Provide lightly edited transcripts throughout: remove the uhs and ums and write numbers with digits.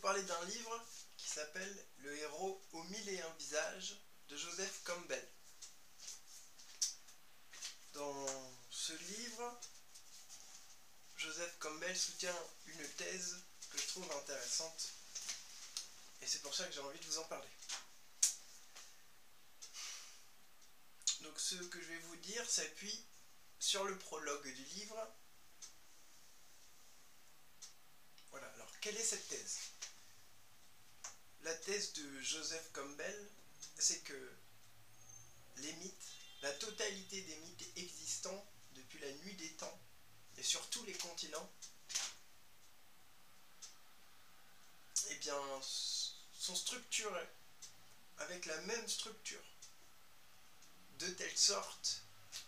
parler d'un livre qui s'appelle Le héros aux 1001 visages de Joseph Campbell. Dans ce livre, Joseph Campbell soutient une thèse que je trouve intéressante et c'est pour ça que j'ai envie de vous en parler. Donc ce que je vais vous dire s'appuie sur le prologue du livre. Voilà, alors quelle est cette thèse? La thèse de Joseph Campbell, c'est que les mythes, la totalité des mythes existants depuis la nuit des temps et sur tous les continents, eh bien, sont structurés avec la même structure, de telle sorte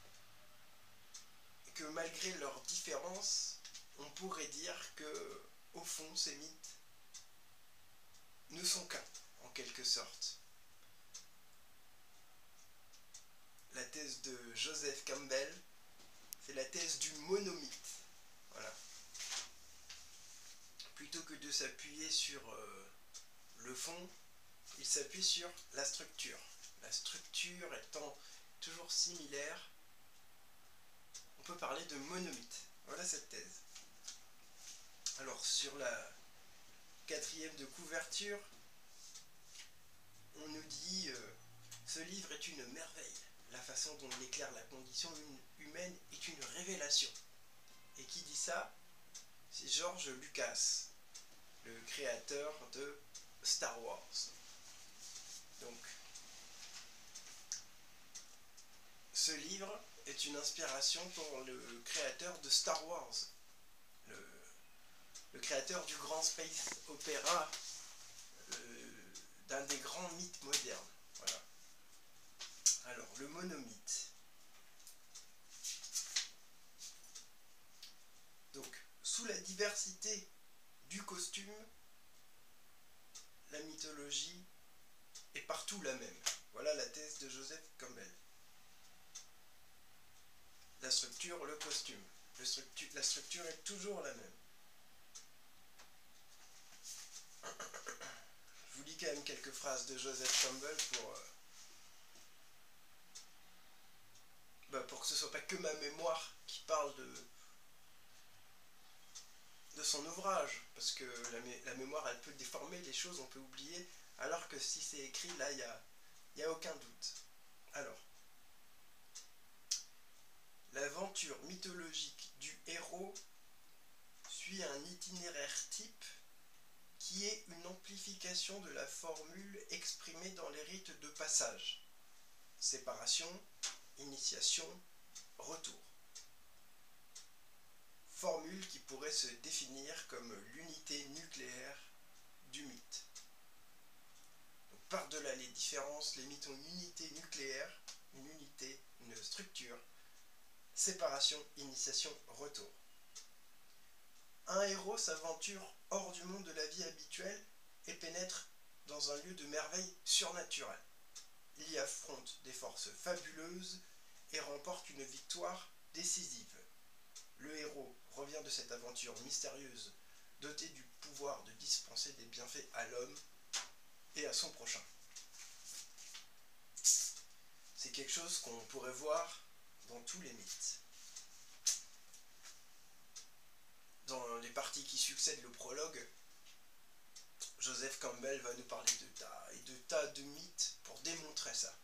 que malgré leurs différences, on pourrait dire que, au fond, ces mythes ne sont qu'un, en quelque sorte. La thèse de Joseph Campbell, c'est la thèse du monomythe. Voilà. Plutôt que de s'appuyer sur le fond, il s'appuie sur la structure. La structure étant toujours similaire, on peut parler de monomythe. Voilà cette thèse. Alors sur la 4e de couverture, on nous dit ce livre est une merveille. La façon dont il éclaire la condition humaine est une révélation. Et qui dit ça? C'est George Lucas, le créateur de Star Wars. Donc, ce livre est une inspiration pour le créateur de Star Wars, le créateur du grand space opéra, d'un des grands mythes modernes. Voilà. Alors, le monomythe. Donc, sous la diversité du costume, la mythologie est partout la même. Voilà la thèse de Joseph Campbell. La structure, le costume. La structure est toujours la même. Je vous lis quand même quelques phrases de Joseph Campbell pour que ce ne soit pas que ma mémoire qui parle de son ouvrage, parce que la mémoire, elle peut déformer les choses, on peut oublier, alors que si c'est écrit, là, il n'y a aucun doute. Alors, l'aventure mythologique du héros suit un itinéraire type qui est une amplification de la formule exprimée dans les rites de passage. Séparation, initiation, retour. Formule qui pourrait se définir comme l'unité nucléaire du mythe. Par-delà les différences, les mythes ont une unité nucléaire, une unité, une structure. Séparation, initiation, retour. Un héros s'aventure hors du monde de la vie habituelle et pénètre dans un lieu de merveille surnaturelle. Il y affronte des forces fabuleuses et remporte une victoire décisive. Le héros revient de cette aventure mystérieuse, doté du pouvoir de dispenser des bienfaits à l'homme et à son prochain. C'est quelque chose qu'on pourrait voir dans tous les mythes. Dans les parties qui succèdent le prologue, Joseph Campbell va nous parler de tas de mythes pour démontrer ça.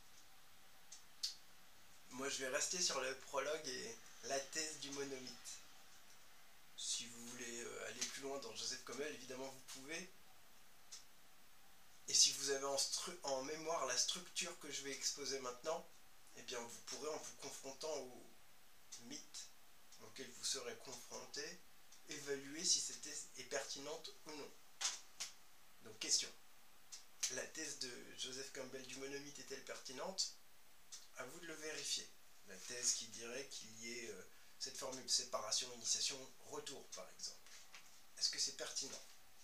Moi, je vais rester sur le prologue et la thèse du monomythe. Si vous voulez aller plus loin dans Joseph Campbell, évidemment, vous pouvez. Et si vous avez en mémoire la structure que je vais exposer maintenant, eh bien, vous pourrez, en vous confrontant aux mythes auxquels vous serez confronté, évaluer si cette thèse est pertinente ou non. Donc, question. La thèse de Joseph Campbell du monomythe est-elle pertinente? À vous de le vérifier. La thèse qui dirait qu'il y ait cette formule séparation, initiation, retour, par exemple. Est-ce que c'est pertinent?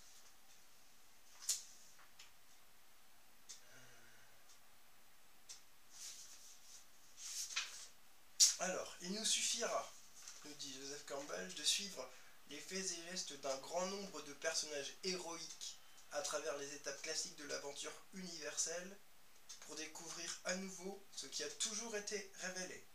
Alors, il nous suffira, nous dit Joseph Campbell, de suivre les faits et gestes d'un grand nombre de personnages héroïques à travers les étapes classiques de l'aventure universelle pour découvrir à nouveau ce qui a toujours été révélé.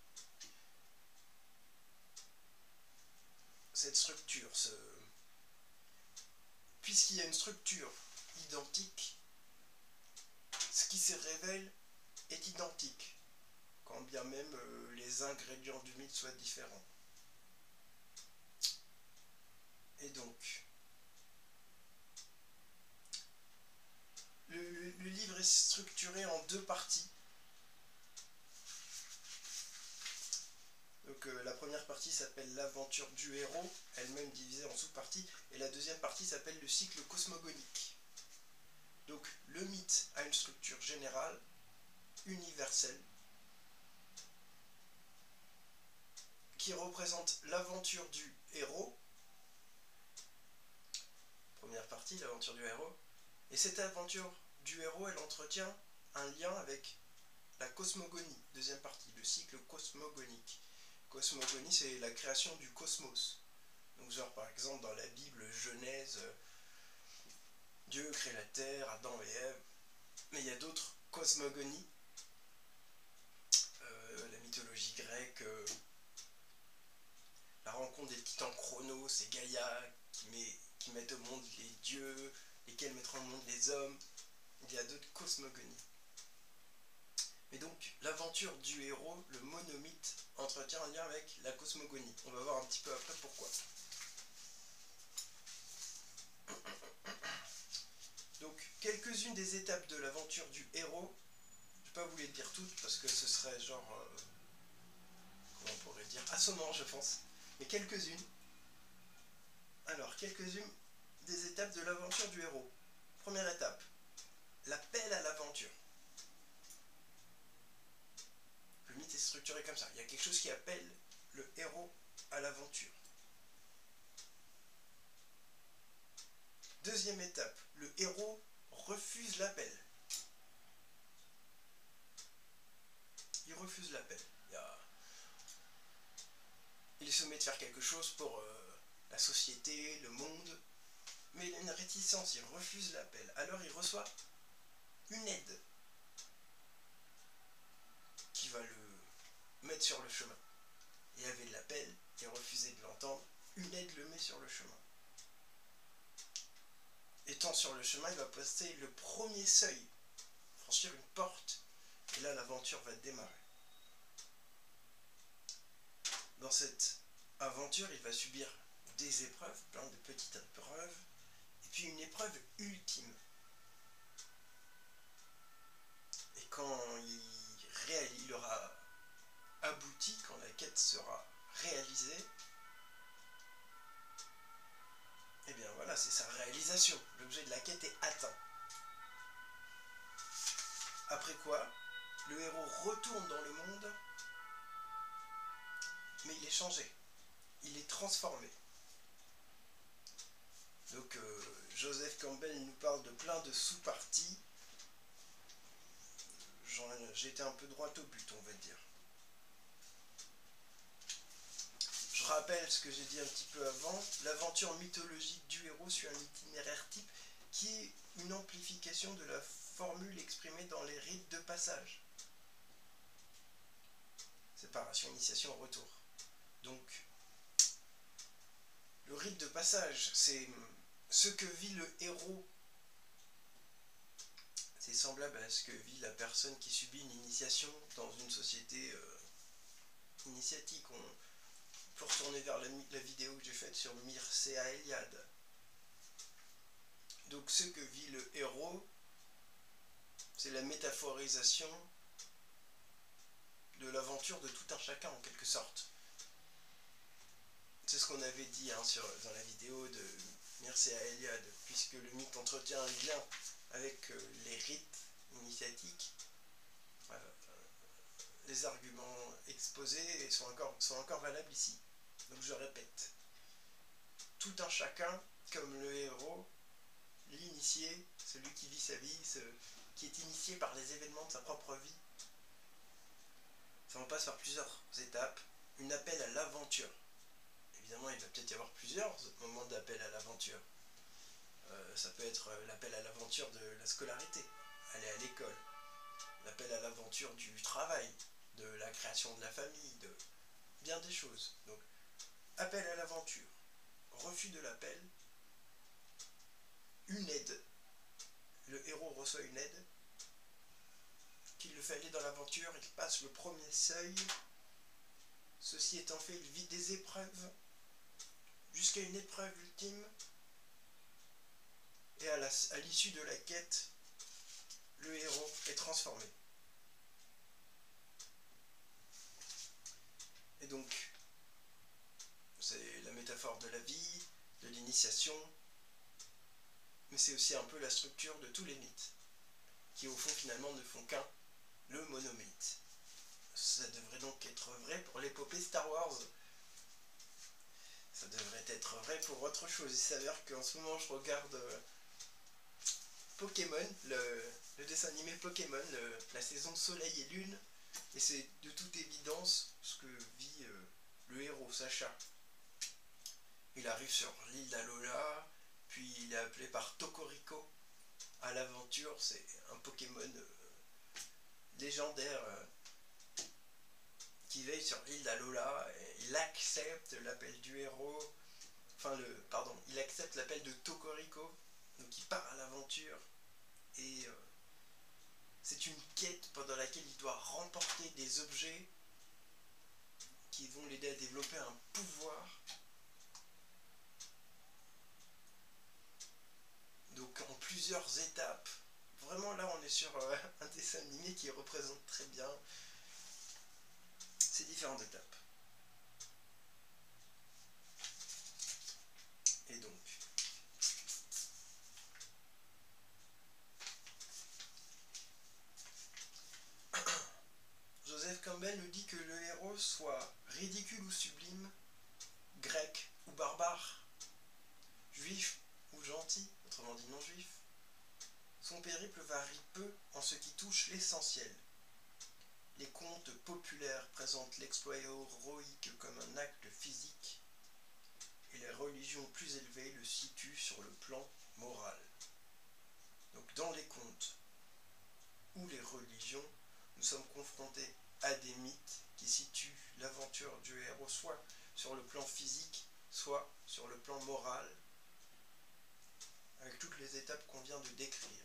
Cette structure, puisqu'il y a une structure identique, ce qui se révèle est identique, quand bien même les ingrédients du mythe soient différents. Et donc, le livre est structuré en deux parties. Donc la première partie s'appelle l'aventure du héros, elle-même divisée en sous-parties, et la deuxième partie s'appelle le cycle cosmogonique. Donc le mythe a une structure générale, universelle, qui représente l'aventure du héros. Première partie, l'aventure du héros. Et cette aventure du héros, elle entretient un lien avec la cosmogonie. Deuxième partie, le cycle cosmogonique. Cosmogonie, c'est la création du cosmos. Donc genre par exemple dans la Bible Genèse, Dieu crée la terre, Adam et Ève. Mais il y a d'autres cosmogonies. La mythologie grecque, la rencontre des titans Chronos, c'est Gaïa qui mettent au monde les dieux, lesquels mettront au monde les hommes. Il y a d'autres cosmogonies. Mais donc, l'aventure du héros, le monomythe, entretient un lien avec la cosmogonie. On va voir un petit peu après pourquoi. Donc, quelques-unes des étapes de l'aventure du héros. Je ne vais pas vous les dire toutes parce que ce serait genre... comment on pourrait dire, assommant, je pense. Mais quelques-unes. Alors, quelques-unes des étapes de l'aventure du héros. Première étape, l'appel à l'aventure. Le mythe est structuré comme ça. Il y a quelque chose qui appelle le héros à l'aventure. Deuxième étape, le héros refuse l'appel. Il refuse l'appel. Il est sommé de faire quelque chose pour la société, le monde, mais il a une réticence, il refuse l'appel. Alors il reçoit une aide qui va le mettre sur le chemin. Il avait de l'appel, il refusait de l'entendre, une aide le met sur le chemin. Étant sur le chemin, il va passer le premier seuil, franchir une porte, et là l'aventure va démarrer. Dans cette aventure, il va subir des épreuves, plein de petites épreuves, et puis une épreuve ultime. Et quand il aura abouti, quand la quête sera réalisée, et bien voilà, c'est sa réalisation. L'objet de la quête est atteint. Après quoi, le héros retourne dans le monde, mais il est changé. Il est transformé. Donc Joseph Campbell nous parle de plein de sous-parties. J'ai été un peu droit au but, on va dire. Je rappelle ce que j'ai dit un petit peu avant. L'aventure mythologique du héros suit un itinéraire type qui est une amplification de la formule exprimée dans les rites de passage. Séparation, initiation, retour. Donc, le rite de passage, c'est ce que vit le héros. C'est semblable à ce que vit la personne qui subit une initiation dans une société initiatique. On peut retourner vers la vidéo que j'ai faite sur Mircea Eliade. Donc ce que vit le héros, c'est la métaphorisation de l'aventure de tout un chacun en quelque sorte. C'est ce qu'on avait dit dans la vidéo de Mircea Eliade, puisque le mythe entretient un lien avec les rites initiatiques. Les arguments exposés sont encore valables ici. Donc je répète, tout un chacun, comme le héros, l'initié, celui qui vit sa vie, qui est initié par les événements de sa propre vie. Ça en passe par plusieurs étapes. Une appel à l'aventure. Évidemment, il va peut-être y avoir plusieurs moments d'appel à l'aventure. Ça peut être l'appel à l'aventure de la scolarité, aller à l'école, l'appel à l'aventure du travail, de la création de la famille, de bien des choses. Donc, appel à l'aventure, refus de l'appel, une aide. Le héros reçoit une aide qui le fait aller dans l'aventure, il passe le premier seuil. Ceci étant fait, il vit des épreuves jusqu'à une épreuve ultime. Et à l'issue de la quête, le héros est transformé. Et donc, c'est la métaphore de la vie, de l'initiation, mais c'est aussi un peu la structure de tous les mythes, qui au fond finalement ne font qu'un, le monomythe. Ça devrait donc être vrai pour l'épopée Star Wars. Ça devrait être vrai pour autre chose. Il s'avère qu'en ce moment je regarde Pokémon, le dessin animé Pokémon, la saison Soleil et Lune, et c'est de toute évidence ce que vit le héros, Sacha. Il arrive sur l'île d'Alola, puis il est appelé par Tokoriko à l'aventure. C'est un Pokémon légendaire qui veille sur l'île d'Alola. Il accepte l'appel du héros, il accepte l'appel de Tokoriko, donc il part à l'aventure. Et c'est une quête pendant laquelle il doit remporter des objets qui vont l'aider à développer un pouvoir. Donc en plusieurs étapes. Vraiment là on est sur un dessin animé qui représente très bien ces différentes étapes. Et donc, Joseph Campbell nous dit que le héros soit ridicule ou sublime, grec ou barbare, juif ou gentil, autrement dit non juif, son périple varie peu en ce qui touche l'essentiel. Les contes populaires présentent l'exploit héroïque comme un acte physique, et les religions plus élevées le situent sur le plan moral. Donc dans les contes ou les religions, nous sommes confrontés à des mythes qui situent l'aventure du héros soit sur le plan physique, soit sur le plan moral, avec toutes les étapes qu'on vient de décrire.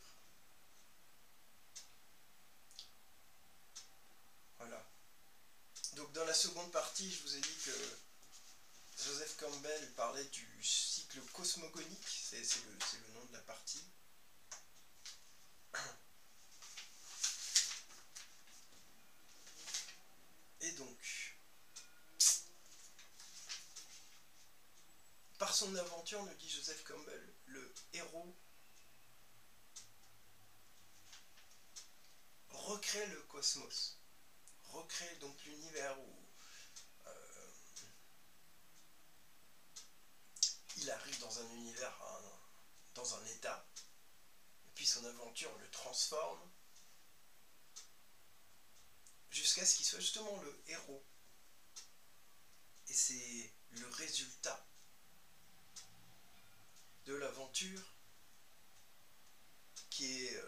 Voilà. Donc dans la seconde partie, je vous ai dit que Joseph Campbell parlait du cycle cosmogonique, c'est le nom de la partie. Et donc, par son aventure, nous dit Joseph Campbell, le héros recrée le cosmos, recrée donc l'univers où il arrive dans un univers, dans un état, et puis son aventure le transforme, jusqu'à ce qu'il soit justement le héros. Et c'est le résultat de l'aventure qui est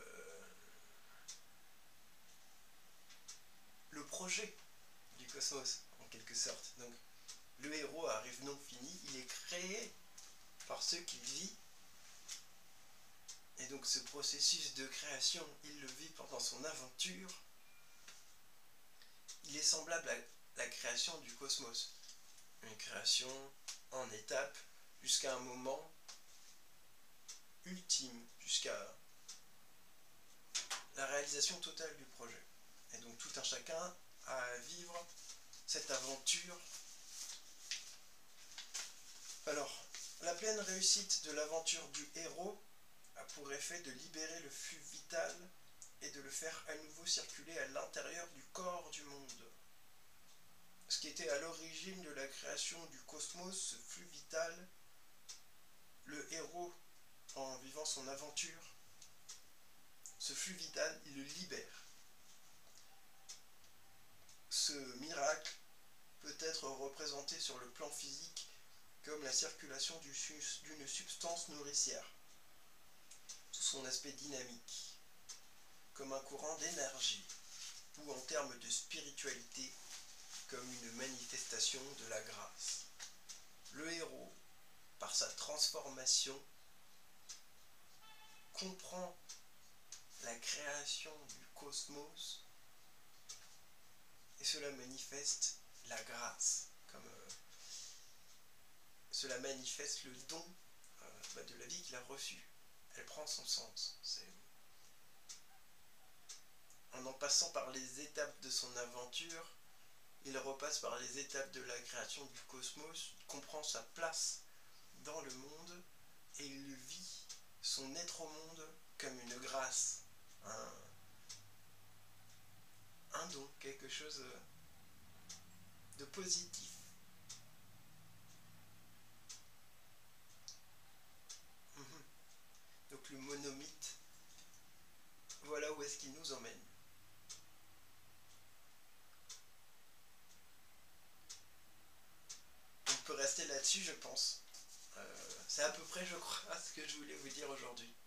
le projet du cosmos, en quelque sorte. Donc, le héros arrive non fini, il est créé par ceux qu'il vit, et donc ce processus de création, il le vit pendant son aventure. Il est semblable à la création du cosmos, une création en étapes, jusqu'à un moment ultime, jusqu'à la réalisation totale du projet. Et donc tout un chacun a à vivre cette aventure. Alors, la pleine réussite de l'aventure du héros a pour effet de libérer le flux vital et de le faire à nouveau circuler à l'intérieur du corps du monde. Ce qui était à l'origine de la création du cosmos, ce flux vital, le héros, en vivant son aventure, ce flux vital, il le libère. Ce miracle peut être représenté sur le plan physique comme la circulation d'une substance nourricière. sous son aspect dynamique, comme un courant d'énergie, ou en termes de spiritualité, comme une manifestation de la grâce. Le héros, par sa transformation, comprend la création du cosmos et cela manifeste la grâce, comme cela manifeste le don de la vie qu'il a reçue. Elle prend son sens. En passant par les étapes de son aventure, il repasse par les étapes de la création du cosmos, il comprend sa place dans le monde et il vit son être au monde comme une grâce, un don, quelque chose de positif. Donc le monomythe, voilà où est-ce qu'il nous emmène. On peut rester là-dessus, je pense. C'est à peu près, je crois, ce que je voulais vous dire aujourd'hui.